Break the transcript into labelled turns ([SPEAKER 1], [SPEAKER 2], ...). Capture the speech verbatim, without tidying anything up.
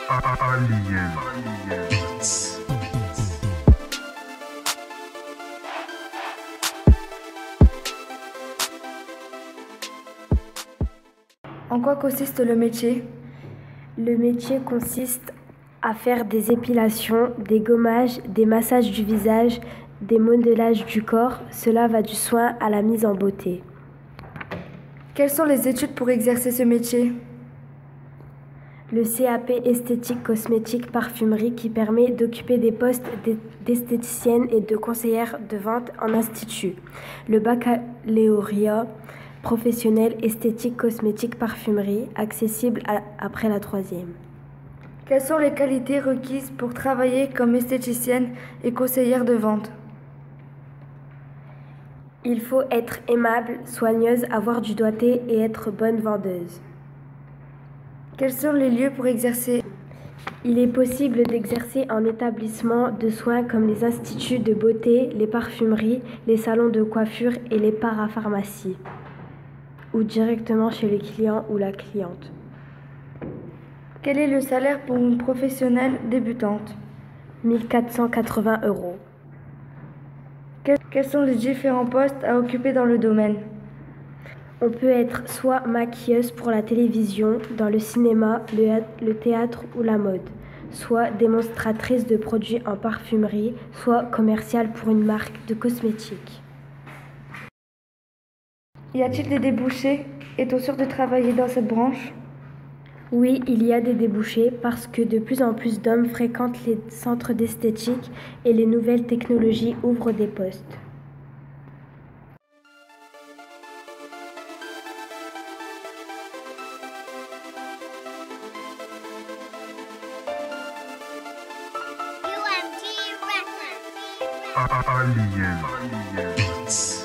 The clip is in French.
[SPEAKER 1] Alien.
[SPEAKER 2] En quoi consiste le métier?
[SPEAKER 3] Le métier consiste à faire des épilations, des gommages, des massages du visage, des modélages du corps. Cela va du soin à la mise en beauté.
[SPEAKER 2] Quelles sont les études pour exercer ce métier?
[SPEAKER 3] Le C A P esthétique, cosmétique, parfumerie qui permet d'occuper des postes d'esthéticienne et de conseillère de vente en institut. Le baccalauréat professionnel esthétique, cosmétique, parfumerie, accessible à, après la troisième.
[SPEAKER 2] Quelles sont les qualités requises pour travailler comme esthéticienne et conseillère de vente?
[SPEAKER 3] Il faut être aimable, soigneuse, avoir du doigté et être bonne vendeuse.
[SPEAKER 2] Quels sont les lieux pour exercer?
[SPEAKER 3] Il est possible d'exercer en établissement de soins comme les instituts de beauté, les parfumeries, les salons de coiffure et les parapharmacies, ou directement chez le client ou la cliente.
[SPEAKER 2] Quel est le salaire pour une professionnelle débutante?
[SPEAKER 3] mille quatre cent quatre-vingts euros.
[SPEAKER 2] Quels sont les différents postes à occuper dans le domaine?
[SPEAKER 3] On peut être soit maquilleuse pour la télévision, dans le cinéma, le, le théâtre ou la mode, soit démonstratrice de produits en parfumerie, soit commerciale pour une marque de cosmétiques.
[SPEAKER 2] Y a-t-il des débouchés? Est-on sûr de travailler dans cette branche?
[SPEAKER 3] Oui, il y a des débouchés parce que de plus en plus d'hommes fréquentent les centres d'esthétique et les nouvelles technologies ouvrent des postes.
[SPEAKER 1] Alien.